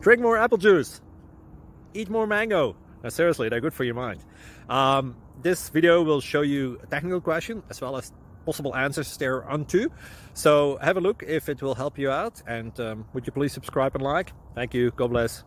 Drink more apple juice. Eat more mango. Now, seriously, they're good for your mind. This video will show you a technical question as well as possible answers thereunto. So have a look if it will help you out. And would you please subscribe and like? Thank you. God bless.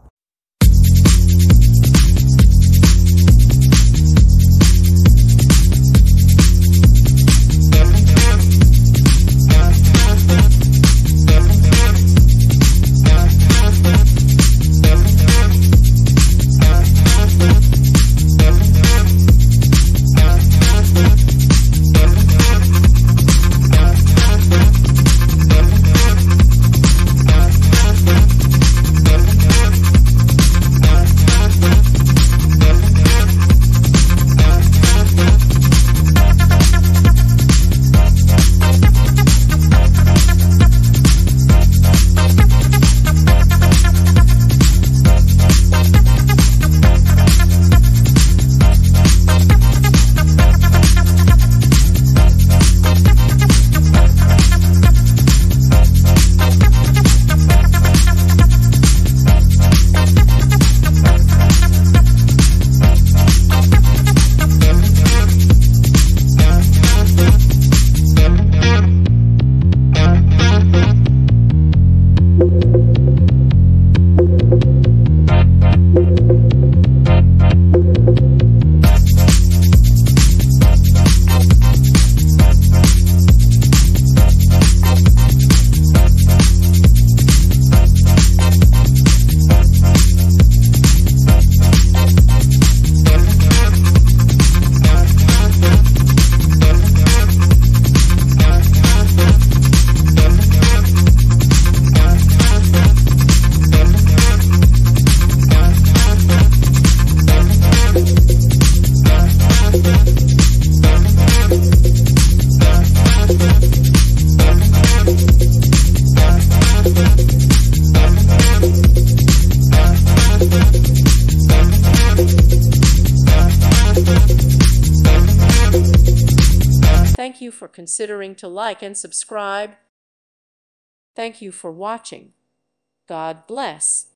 Thank you for considering to like and subscribe. Thank you for watching. God bless.